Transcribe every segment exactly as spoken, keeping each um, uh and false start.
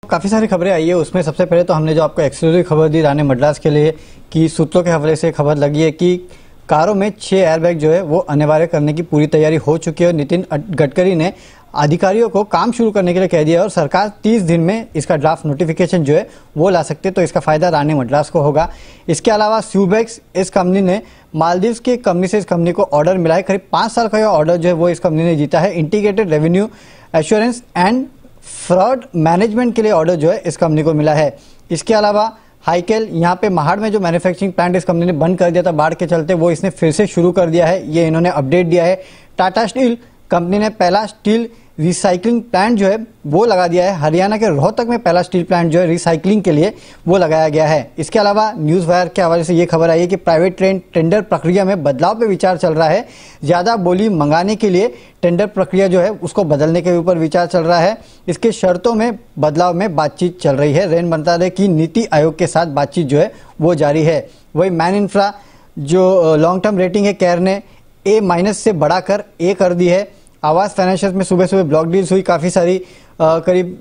काफी सारी खबरें आई है, उसमें सबसे पहले तो हमने जो आपको एक्सक्लूसिव खबर दी राणे मद्रास के लिए कि सूत्रों के हवाले से खबर लगी है कि कारों में छह एयरबैग जो है वो अनिवार्य करने की पूरी तैयारी हो चुकी है और नितिन गडकरी ने अधिकारियों को काम शुरू करने के लिए कह दिया और सरकार तीस दिन में इसका ड्राफ्ट नोटिफिकेशन जो है वो ला सकती है, तो इसका फायदा राणे मद्रास को होगा। इसके अलावा स्यूबेक्स इस कंपनी ने मालदीव्स की कंपनी से इस कंपनी को ऑर्डर मिला है, करीब पांच साल का यह ऑर्डर जो है वो इस कंपनी ने जीता है। Integrated revenue assurance and fraud management के लिए ऑर्डर जो है इस कंपनी को मिला है। इसके अलावा हाईकेल, यहाँ पे महाड़ में जो मैन्युफैक्चरिंग प्लांट इस कंपनी ने बंद कर दिया था बाढ़ के चलते, वो इसने फिर से शुरू कर दिया है, ये इन्होंने अपडेट दिया है। टाटा स्टील कंपनी ने पहला स्टील रिसाइकलिंग प्लांट जो है वो लगा दिया है। हरियाणा के रोहतक में पहला स्टील प्लांट जो है रिसाइकलिंग के लिए वो लगाया गया है। इसके अलावा न्यूज वायर के हवाले से ये खबर आई है कि प्राइवेट ट्रेन टेंडर प्रक्रिया में बदलाव पे विचार चल रहा है। ज्यादा बोली मंगाने के लिए टेंडर प्रक्रिया जो है उसको बदलने के ऊपर विचार चल रहा है। इसके शर्तों में बदलाव में बातचीत चल रही है। रेल मंत्रालय की नीति आयोग के साथ बातचीत जो है वो जारी है। वही मैन इंफ्रा जो लॉन्ग टर्म रेटिंग है केयर ने ए माइनस से बढ़ाकर ए कर दी है। आवास फाइनेंशियल में सुबह सुबह ब्लॉक डील्स हुई, काफी सारी आ, करीब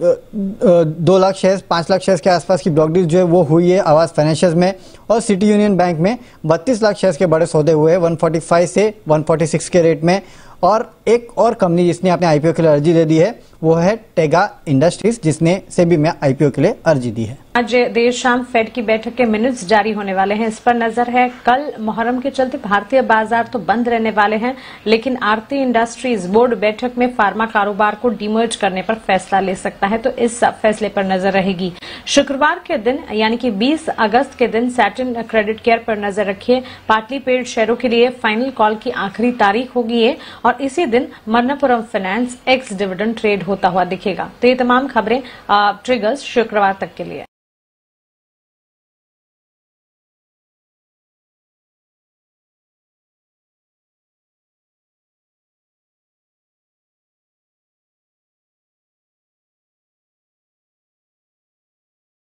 दो लाख शेयर पांच लाख शेयर्स के आसपास की ब्लॉक डील जो है वो हुई है आवास फाइनेंशियल में। और सिटी यूनियन बैंक में बत्तीस लाख शेयर्स के बड़े सौदे हुए हैं एक सौ पैंतालीस से एक सौ छियालीस के रेट में। और एक और कंपनी जिसने अपने आईपीओ के लिए अर्जी दे दी है वो है टेगा इंडस्ट्रीज, जिसने सेबी में आईपीओ के लिए अर्जी दी है। आज देर शाम फेड की बैठक के मिनट्स जारी होने वाले हैं, इस पर नजर है। कल मुहर्रम के चलते भारतीय बाजार तो बंद रहने वाले हैं, लेकिन आरती इंडस्ट्रीज बोर्ड बैठक में फार्मा कारोबार को डीमर्ज करने पर फैसला ले सकता है, तो इस फैसले पर नजर रहेगी। शुक्रवार के दिन यानी कि बीस अगस्त के दिन सैटिन क्रेडिट केयर पर नजर रखिए। पाटली पेड शेयरों के लिए फाइनल कॉल की आखिरी तारीख होगी ये, और इसी दिन Manappuram finance ex dividend trade होता हुआ दिखेगा। तो ये तमाम खबरें ट्रिगर्स शुक्रवार तक के लिए।